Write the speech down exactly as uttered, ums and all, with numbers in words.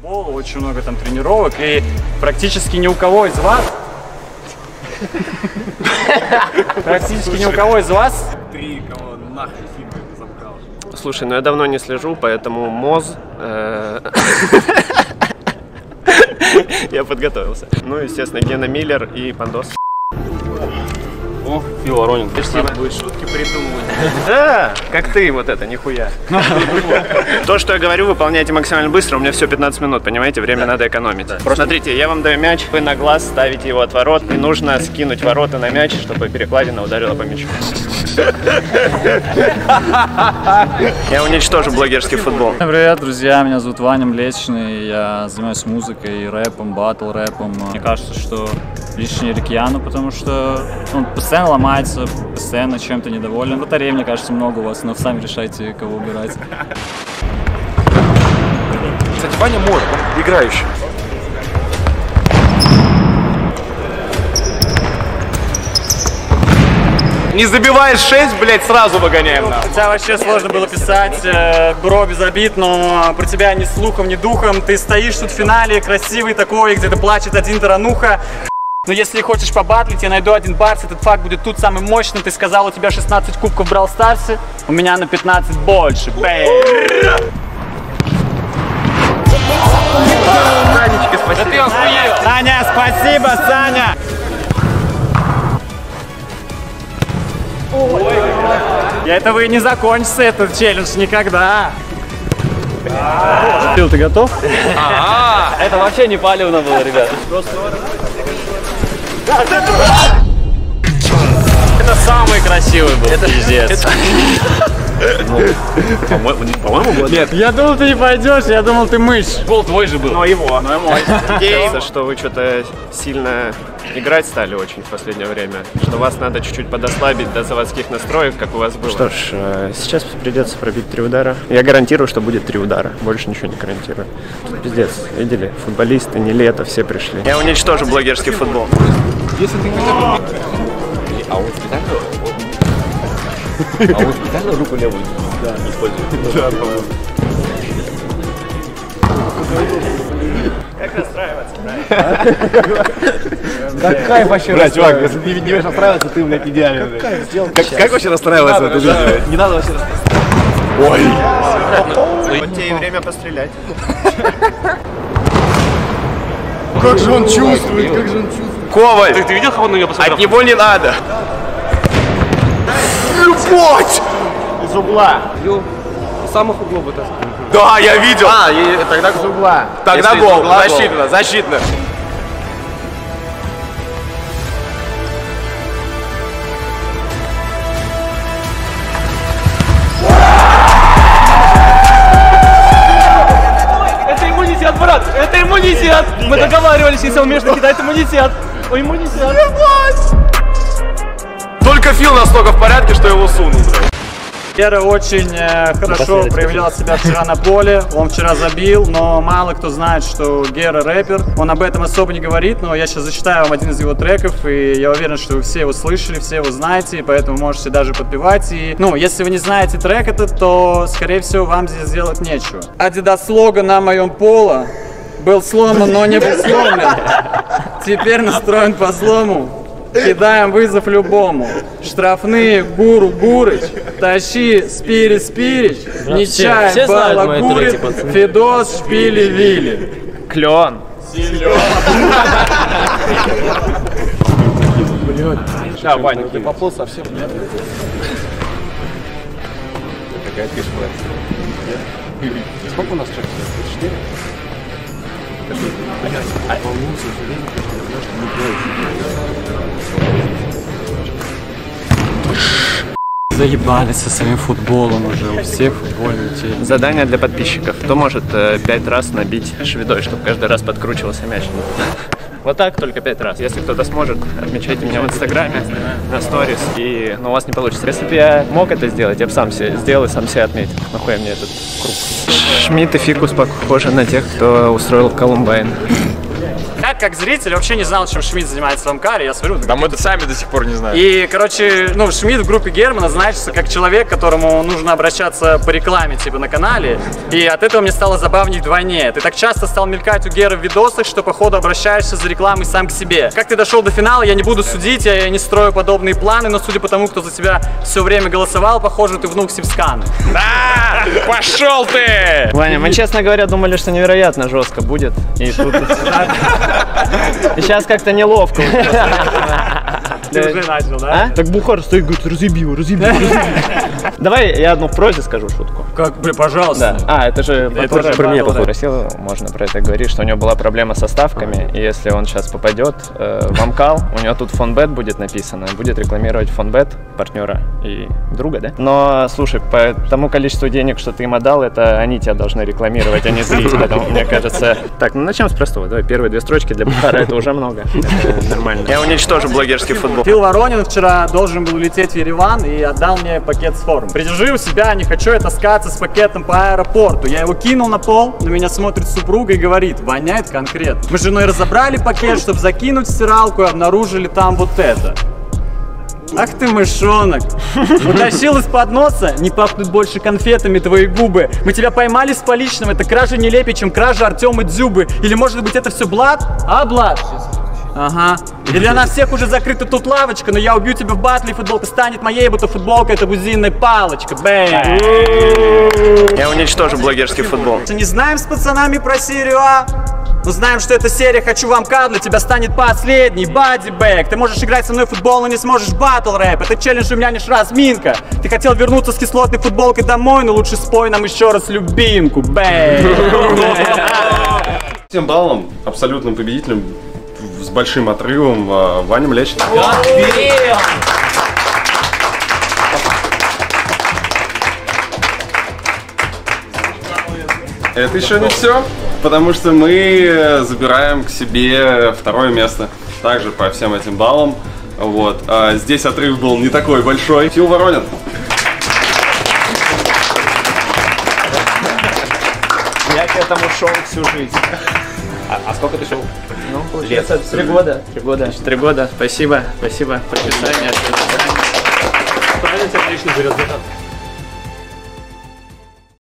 футбол, очень много там тренировок, и практически ни у кого из вас... Практически ни у кого из вас... Три, кого нахуй фильмы забрал. Слушай, ну я давно не слежу, поэтому МОЗ... Я подготовился. Ну, естественно, Гена Миллер и Пандос. О, Фил Воронин. Спасибо. Будет шутки придумывать. Да, как ты, вот это, нихуя. То, что я говорю, выполняйте максимально быстро. У меня все пятнадцать минут, понимаете? Время надо экономить. Смотрите, я вам даю мяч, вы на глаз ставите его от ворот, и нужно скинуть ворота на мяч, чтобы перекладина ударила по мячу. Я уничтожу блогерский футбол. Привет, друзья, меня зовут Ваня Млечный, я занимаюсь музыкой, рэпом, батл рэпом. Мне кажется, что лишний Рикьяну, потому что он постоянно ломается, постоянно чем-то недоволен. Батарей, мне кажется, много у вас, но сами решайте, кого убирать. Кстати, Ваня может, он играющий. Не забиваешь шесть, блядь, сразу выгоняем нам. Хотя вообще сложно было писать, э, бро без обид, но про тебя ни слухом, ни духом. Ты стоишь тут в финале, красивый такой, где-то плачет один тарануха. Но если хочешь побатлить, я найду один барс, этот факт будет тут самым мощным. Ты сказал, у тебя шестнадцать кубков в Brawl Stars, у меня на пятнадцать больше. Санечка, спасибо. Да ты Саня, спасибо, Саня! И этого и не закончится, этот челлендж, никогда. Фил, ты готов? А, это вообще не палевно было, ребят. Это самый красивый был, это пиздец. По-моему, было. Нет. Я думал, ты не пойдешь, я думал, ты мышь. Гол твой же был. Но его. Но мой. Кажется, что вы что-то сильно играть стали очень в последнее время. Что вас надо чуть-чуть подослабить до заводских настроек, как у вас было. Что ж, сейчас придется пробить три удара. Я гарантирую, что будет три удара. Больше ничего не гарантирую. Тут пиздец. Видели? Футболисты, не лето, все пришли. Я уничтожу блогерский футбол. Если ты хотя бы... А вот специально? А вот специально руку левую не использует? Да, по-моему. Как расстраиваться, Как кайф вообще расстраиваться? Чувак, если ты не умеешь расстраиваться, ты, блядь, идеально. Как вообще расстраиваться в этой жизни? Не надо вообще расстраиваться. Ой! Вот тебе и время пострелять. Как же он чувствует, как же он чувствует. Коваль! Ты, ты видел, как он на нее посмотрел? От него не надо! Любовь! Из угла. Из самых углов вытаскивает. Да, я видел! А, и тогда из угла. Тогда Если гол, угла, защитно, гол. защитно. Это иммунитет, брат! Это иммунитет! Мы договаривались, если он умеешь накидать иммунитет. О, иммунитет! Только Фил настолько в порядке, что его сунул, блядь. Гера очень э, хорошо проявлял себя вчера на поле, он вчера забил, но мало кто знает, что Гера рэпер. Он об этом особо не говорит, но я сейчас зачитаю вам один из его треков, и я уверен, что вы все его слышали, все его знаете, и поэтому можете даже подпевать. И, ну, если вы не знаете трек этот, то, скорее всего, вам здесь сделать нечего. Адидас лого на моем поло был сломан, но не был сломлен. Теперь настроен по слому. Кидаем вызов любому. Штрафные Гуру Гурыч, тащи Спири Спирич, Нечай Балагурит, Федос Шпили Вили. Клен. Да, Ваня, ты поплыл совсем. Какая фишка. Сколько у нас человек? Четыре? Заебались со своим футболом уже, у всех футбольные темы. Задание для подписчиков. Кто может э, пять раз набить шведой, чтобы каждый раз подкручивался мяч? Вот так, только пять раз. Если кто-то сможет, отмечайте меня в инстаграме, на сторис, и ну, у вас не получится. Если бы я мог это сделать, я бы сам себе сделал и сам себя отметил. Нахуй мне этот круг. Шмидт и Фикус похожи на тех, кто устроил Колумбайн. Как как зритель, вообще не знал, чем Шмидт занимается в Амкаре. Я смотрю... Да мы-то сами до сих пор не знаем. И, короче, ну, Шмидт в группе Германа значится как человек, которому нужно обращаться по рекламе, типа, на канале. И от этого мне стало забавнее вдвойне. Ты так часто стал мелькать у Геры в видосах, что, походу, обращаешься за рекламой сам к себе. Как ты дошел до финала, я не буду судить, я не строю подобные планы, но судя по тому, кто за тебя все время голосовал, похоже, ты внук Сибскана. Да! Пошел ты! Ваня, мы, честно говоря, думали, что невероятно жестко будет. И тут... И сейчас как-то неловко. Ты уже начал, да? Так Бухар стоит, говорит, разъеби его, разъеби его, разъеби. Давай я одну в прозе скажу шутку. Как, блин, пожалуйста. Да. А, это же Это же про меня правило, да. попросил, можно про это говорить, что у него была проблема со ставками, и если он сейчас попадет э, в Амкал, у него тут фонбет будет написано, будет рекламировать фонбет, партнера и друга, да? Но, слушай, по тому количеству денег, что ты им отдал, это они тебя должны рекламировать, а не зрители, поэтому, мне кажется... Так, ну начнем с простого, давай, первые две строчки для Бухара, это уже много, это нормально. Я уничтожу блогерский футбол. Фил Воронин вчера должен был улететь в Ереван и отдал мне пакет с форм. Придержи у себя, не хочу я таскаться с пакетом по аэропорту. Я его кинул на пол, на меня смотрит супруга и говорит: воняет конкретно. Мы с женой разобрали пакет, чтобы закинуть в стиралку, и обнаружили там вот это. Ах ты мышонок! Утащил из-под носа, не пахнут больше конфетами твои губы. Мы тебя поймали с поличным, это кража нелепее, чем кража Артема Дзюбы. Или может быть это все Блад? А, Блад? Ага. И для нас всех уже закрыта тут лавочка, но я убью тебя в батле, и футболка станет моей, будто футболка это бузинная палочка. Бэй! Я уничтожу блогерский футбол. Не знаем с пацанами про серию А? Но знаем, что эта серия «Хочу в Амкар» для тебя станет последней. Бадибэк. Ты можешь играть со мной в футбол, но не сможешь в батл рэп. Это челлендж, у меня лишь разминка. Ты хотел вернуться с кислотной футболкой домой, но лучше спой нам еще раз любимку. Бэй! Тем баллом, абсолютным победителем, с большим отрывом, Ваня Млечный. Это еще не все, потому что мы забираем к себе второе место, также по всем этим баллам. Вот. А здесь отрыв был не такой большой. Фил Воронин. Я к этому шел всю жизнь. А, а сколько ты шел? Ну, получается, три года. Три года. Три года. Спасибо. Спасибо. Подписание. Правильно тебя отлично берет.